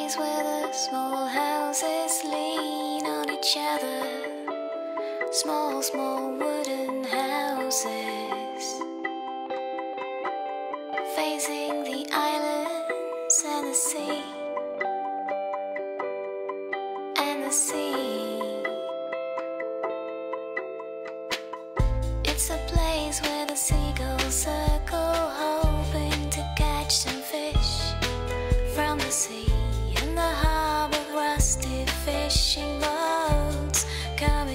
place where the small houses lean on each other. Small, small wooden houses facing the islands and the sea. And the sea. It's a place where the seagulls circle, hoping to catch some fish from the sea. In the harbor, rusty fishing boats come